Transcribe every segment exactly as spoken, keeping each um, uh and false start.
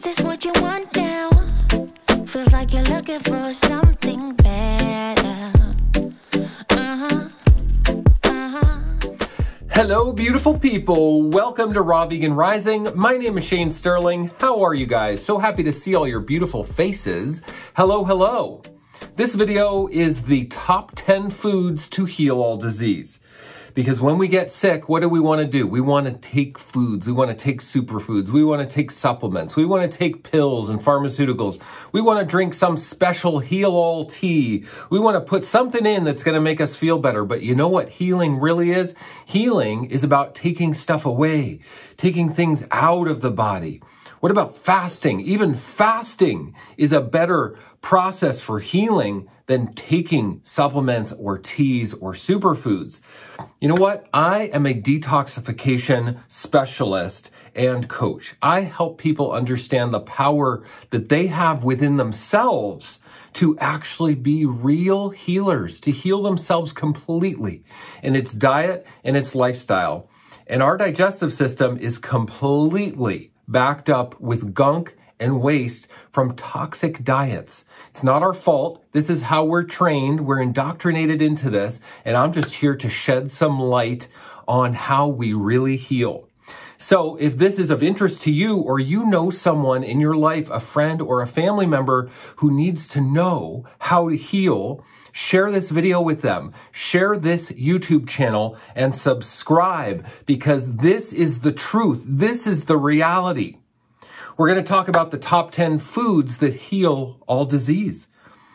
this what you want now? Feels like you're looking for something better. Uh-huh. Uh-huh. Hello, beautiful people. Welcome to Raw Vegan Rising. My name is Shane Sterling. How are you guys? So happy to see all your beautiful faces. Hello, hello. This video is the top ten foods to heal all disease. Because when we get sick, what do we want to do? We want to take foods. We want to take superfoods. We want to take supplements. We want to take pills and pharmaceuticals. We want to drink some special heal-all tea. We want to put something in that's going to make us feel better. But you know what healing really is? Healing is about taking stuff away, taking things out of the body. What about fasting? Even fasting is a better process for healing than taking supplements or teas or superfoods. You know what? I am a detoxification specialist and coach. I help people understand the power that they have within themselves to actually be real healers, to heal themselves completely in its diet and its lifestyle. And our digestive system is completely backed up with gunk and waste from toxic diets. It's not our fault. This is how we're trained. We're indoctrinated into this. And I'm just here to shed some light on how we really heal. So if this is of interest to you, or you know someone in your life, a friend or a family member who needs to know how to heal, share this video with them. Share this YouTube channel and subscribe, because this is the truth. This is the reality. We're going to talk about the top ten foods that heal all disease.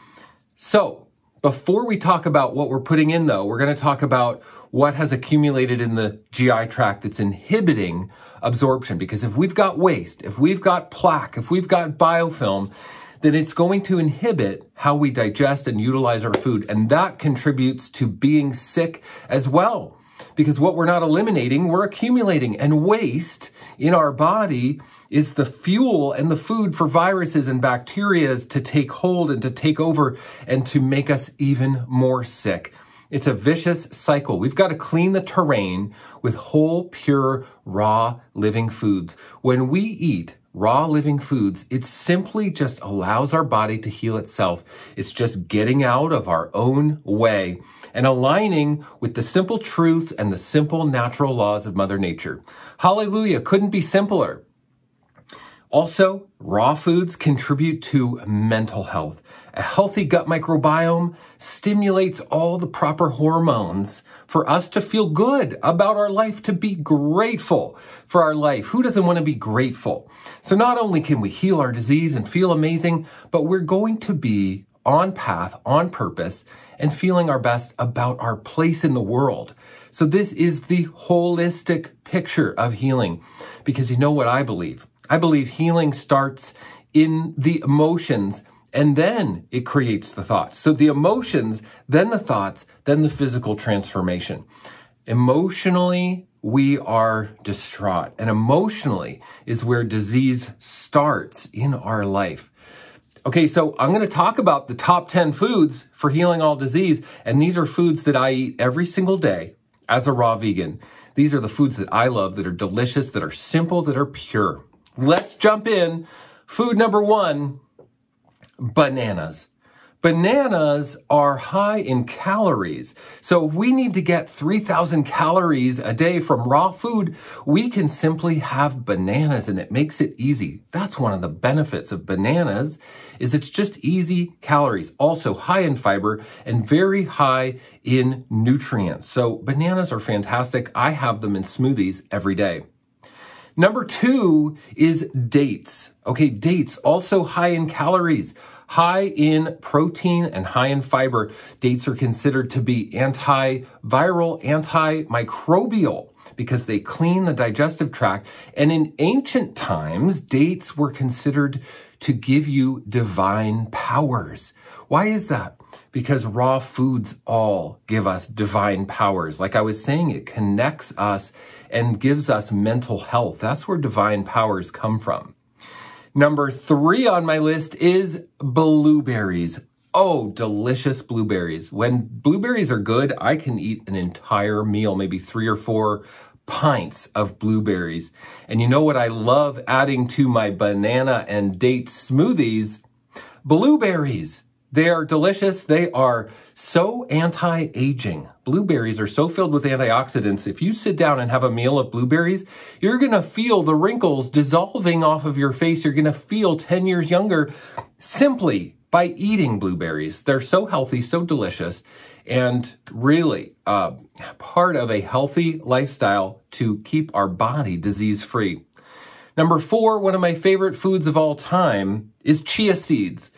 So before we talk about what we're putting in, though, we're going to talk about what has accumulated in the G I tract that's inhibiting absorption. Because if we've got waste, if we've got plaque, if we've got biofilm, then it's going to inhibit how we digest and utilize our food. And that contributes to being sick as well. Because what we're not eliminating, we're accumulating. And waste in our body is the fuel and the food for viruses and bacteria to take hold and to take over and to make us even more sick. It's a vicious cycle. We've got to clean the terrain with whole, pure, raw, living foods. When we eat raw, living foods, it simply just allows our body to heal itself. It's just getting out of our own way and aligning with the simple truths and the simple natural laws of Mother Nature. Hallelujah. Couldn't be simpler. Also, raw foods contribute to mental health. A healthy gut microbiome stimulates all the proper hormones for us to feel good about our life, to be grateful for our life. Who doesn't want to be grateful? So not only can we heal our disease and feel amazing, but we're going to be on path, on purpose, and feeling our best about our place in the world. So this is the holistic picture of healing. Because you know what I believe? I believe healing starts in the emotions, and then it creates the thoughts. So the emotions, then the thoughts, then the physical transformation. Emotionally, we are distraught. And emotionally is where disease starts in our life. Okay, so I'm going to talk about the top ten foods for healing all disease. And these are foods that I eat every single day as a raw vegan. These are the foods that I love, that are delicious, that are simple, that are pure. Let's jump in. Food number one, bananas. Bananas are high in calories. So if we need to get three thousand calories a day from raw food, we can simply have bananas, and it makes it easy. That's one of the benefits of bananas, is it's just easy calories. Also high in fiber and very high in nutrients. So bananas are fantastic. I have them in smoothies every day. Number two is dates. Okay, dates, also high in calories, high in protein, and high in fiber. Dates are considered to be antiviral, antimicrobial, because they clean the digestive tract. And in ancient times, dates were considered to give you divine powers. Why is that? Because raw foods all give us divine powers. Like I was saying, it connects us and gives us mental health. That's where divine powers come from. Number three on my list is blueberries. Oh, delicious blueberries. When blueberries are good, I can eat an entire meal, maybe three or four pints of blueberries. And you know what I love adding to my banana and date smoothies? Blueberries. They are delicious. They are so anti-aging. Blueberries are so filled with antioxidants. If you sit down and have a meal of blueberries, you're going to feel the wrinkles dissolving off of your face. You're going to feel ten years younger simply by eating blueberries. They're so healthy, so delicious, and really uh, part of a healthy lifestyle to keep our body disease-free. Number four, one of my favorite foods of all time is chia seeds.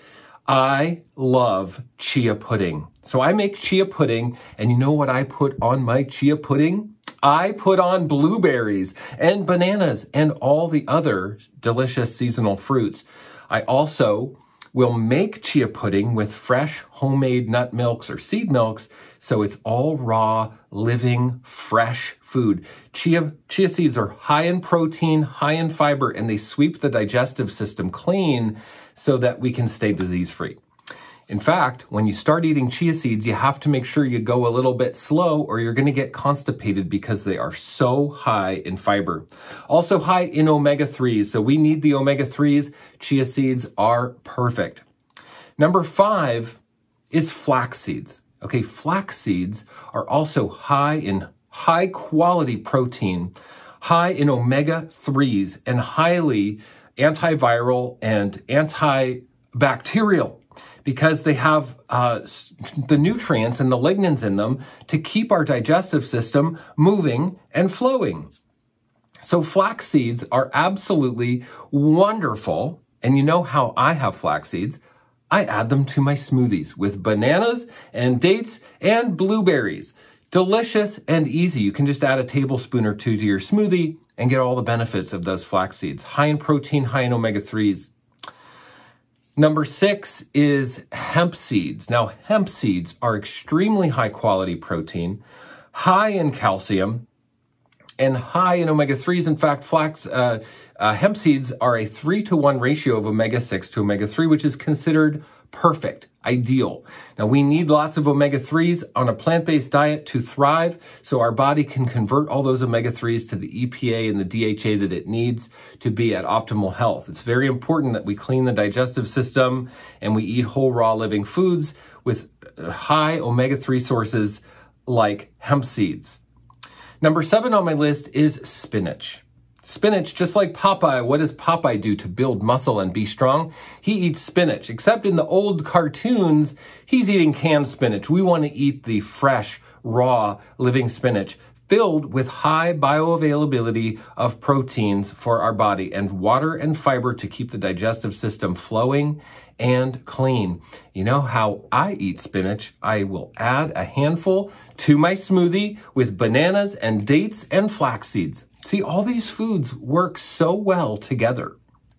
I love chia pudding. So I make chia pudding, and you know what I put on my chia pudding? I put on blueberries and bananas and all the other delicious seasonal fruits. I also will make chia pudding with fresh homemade nut milks or seed milks, so it's all raw, living, fresh food. Chia, chia seeds are high in protein, high in fiber, and they sweep the digestive system clean so that we can stay disease-free. In fact, when you start eating chia seeds, you have to make sure you go a little bit slow or you're going to get constipated because they are so high in fiber. Also high in omega threes, so we need the omega threes. Chia seeds are perfect. Number five is flax seeds. Okay, flax seeds are also high in high quality protein, high in omega threes, and highly antiviral and antibacterial because they have uh, the nutrients and the lignans in them to keep our digestive system moving and flowing. So flax seeds are absolutely wonderful. And you know how I have flax seeds? I add them to my smoothies with bananas and dates and blueberries. Delicious and easy. You can just add a tablespoon or two to your smoothie and get all the benefits of those flax seeds. High in protein, high in omega threes. Number six is hemp seeds. Now, hemp seeds are extremely high quality protein, high in calcium, and high in omega threes. In fact, flax, uh, uh, hemp seeds are a three to one ratio of omega six to omega three, which is considered perfect, ideal. Now, we need lots of omega threes on a plant-based diet to thrive, so our body can convert all those omega threes to the E P A and the D H A that it needs to be at optimal health. It's very important that we clean the digestive system and we eat whole raw living foods with high omega three sources like hemp seeds. Number seven on my list is spinach. Spinach, just like Popeye, what does Popeye do to build muscle and be strong? He eats spinach, except in the old cartoons, he's eating canned spinach. We want to eat the fresh, raw, living spinach filled with high bioavailability of proteins for our body and water and fiber to keep the digestive system flowing and clean. You know how I eat spinach? I will add a handful to my smoothie with bananas and dates and flax seeds. See, all these foods work so well together.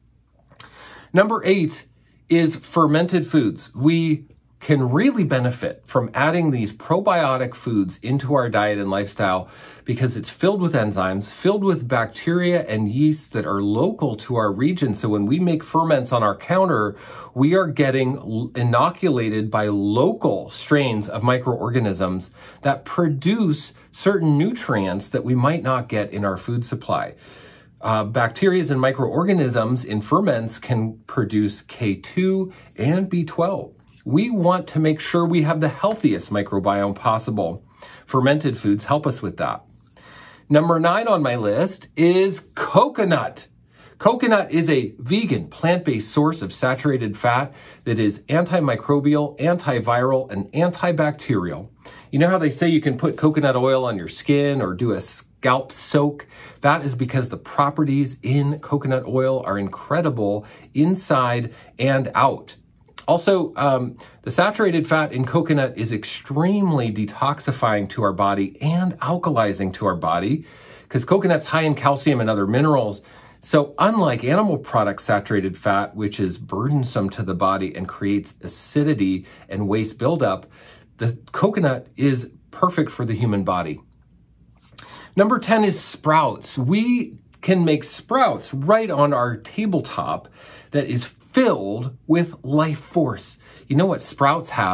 Number eight is fermented foods. We can really benefit from adding these probiotic foods into our diet and lifestyle because it's filled with enzymes, filled with bacteria and yeasts that are local to our region. So when we make ferments on our counter, we are getting inoculated by local strains of microorganisms that produce certain nutrients that we might not get in our food supply. Uh, bacteria and microorganisms in ferments can produce K two and B twelve. We want to make sure we have the healthiest microbiome possible. Fermented foods help us with that. Number nine on my list is coconut. Coconut is a vegan, plant-based source of saturated fat that is antimicrobial, antiviral, and antibacterial. You know how they say you can put coconut oil on your skin or do a scalp soak? That is because the properties in coconut oil are incredible inside and out. Also, um, the saturated fat in coconut is extremely detoxifying to our body and alkalizing to our body because coconut's high in calcium and other minerals. So unlike animal product saturated fat, which is burdensome to the body and creates acidity and waste buildup, the coconut is perfect for the human body. Number ten is sprouts. We can make sprouts right on our tabletop that is filled with life force. You know what sprouts have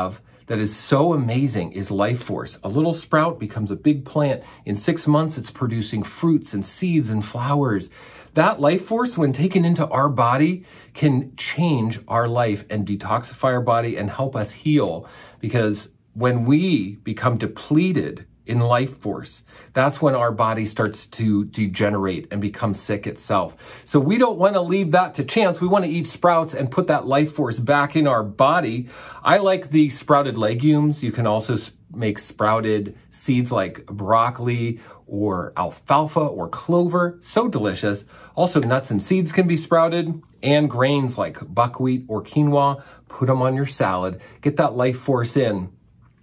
that is so amazing is life force. A little sprout becomes a big plant. In six months, it's producing fruits and seeds and flowers. That life force, when taken into our body, can change our life and detoxify our body and help us heal. Because when we become depleted in life force, that's when our body starts to degenerate and become sick itself. So we don't want to leave that to chance. We want to eat sprouts and put that life force back in our body. I like the sprouted legumes. You can also make sprouted seeds like broccoli or alfalfa or clover. So delicious. Also, nuts and seeds can be sprouted, and grains like buckwheat or quinoa. Put them on your salad. Get that life force in.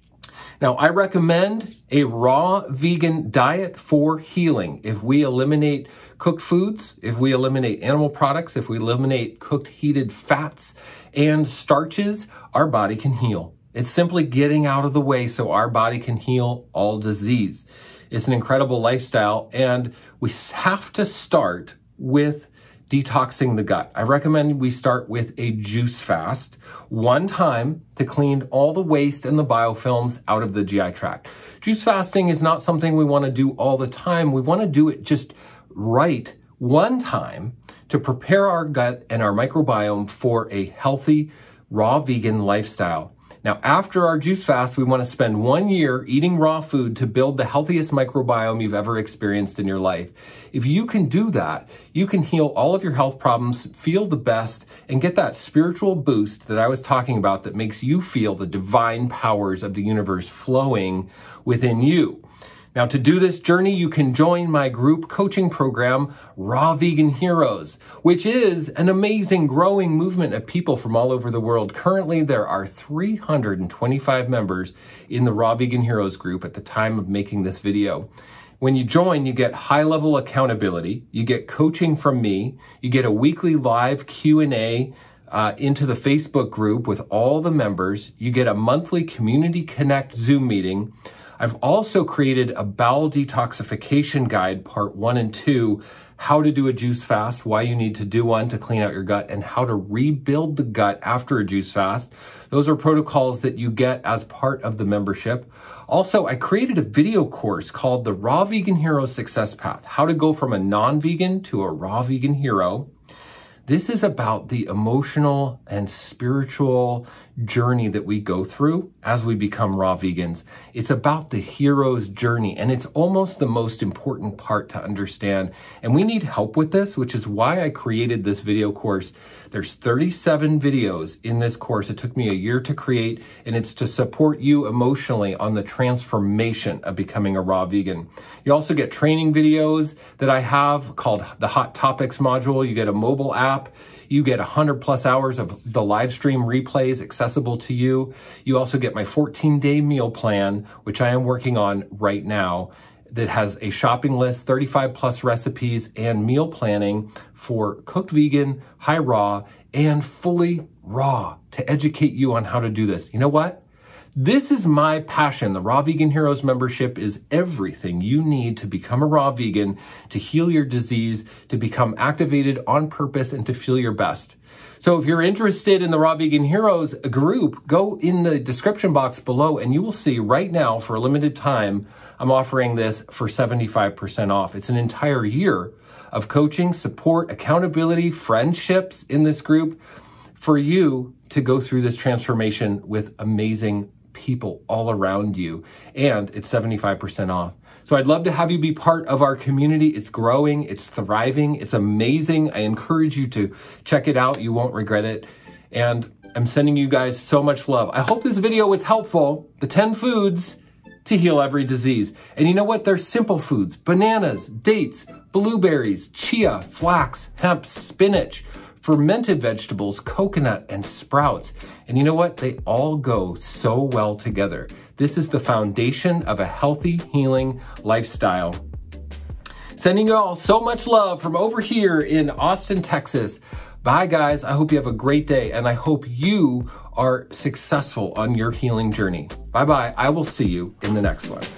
Now, I recommend a raw vegan diet for healing. If we eliminate cooked foods, if we eliminate animal products, if we eliminate cooked heated fats and starches, our body can heal. It's simply getting out of the way so our body can heal all disease. It's an incredible lifestyle, and we have to start with detoxing the gut. I recommend we start with a juice fast, one time, to clean all the waste and the biofilms out of the G I tract. Juice fasting is not something we want to do all the time. We want to do it just right one time to prepare our gut and our microbiome for a healthy, raw vegan lifestyle. Now, after our juice fast, we want to spend one year eating raw food to build the healthiest microbiome you've ever experienced in your life. If you can do that, you can heal all of your health problems, feel the best, and get that spiritual boost that I was talking about that makes you feel the divine powers of the universe flowing within you. Now, to do this journey, you can join my group coaching program, Raw Vegan Heroes, which is an amazing growing movement of people from all over the world. Currently, there are three hundred twenty-five members in the Raw Vegan Heroes group at the time of making this video. When you join, you get high-level accountability, you get coaching from me, you get a weekly live Q and A uh, into the Facebook group with all the members, you get a monthly Community Connect Zoom meeting. I've also created a bowel detoxification guide, part one and two, how to do a juice fast, why you need to do one to clean out your gut, and how to rebuild the gut after a juice fast. Those are protocols that you get as part of the membership. Also, I created a video course called the Raw Vegan Hero Success Path, how to go from a non-vegan to a raw vegan hero. This is about the emotional and spiritual journey that we go through as we become raw vegans. It's about the hero's journey, and it's almost the most important part to understand. And we need help with this, which is why I created this video course. There's thirty-seven videos in this course. It took me a year to create, and it's to support you emotionally on the transformation of becoming a raw vegan. You also get training videos that I have called the Hot Topics module. You get a mobile app. You get one hundred plus hours of the live stream replays accessible to you. You also get my fourteen day meal plan, which I am working on right now, that has a shopping list, thirty-five plus recipes, and meal planning for cooked vegan, high raw, and fully raw to educate you on how to do this. You know what? This is my passion. The Raw Vegan Heroes membership is everything you need to become a raw vegan, to heal your disease, to become activated on purpose, and to feel your best. So if you're interested in the Raw Vegan Heroes group, go in the description box below and you will see right now, for a limited time, I'm offering this for seventy-five percent off. It's an entire year of coaching, support, accountability, friendships in this group for you to go through this transformation with amazing people all around you, and it's seventy-five percent off. So I'd love to have you be part of our community. It's growing, it's thriving, it's amazing. I encourage you to check it out. You won't regret it. And I'm sending you guys so much love. I hope this video was helpful. The ten foods to heal every disease. And you know what? They're simple foods: bananas, dates, blueberries, chia, flax, hemp, spinach, fermented vegetables, coconut, and sprouts. And you know what? They all go so well together. This is the foundation of a healthy, healing lifestyle. Sending you all so much love from over here in Austin, Texas. Bye, guys. I hope you have a great day, and I hope you are successful on your healing journey. Bye-bye. I will see you in the next one.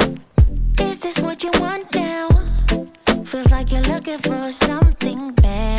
Is this what you want now? Feels like you're looking for something better.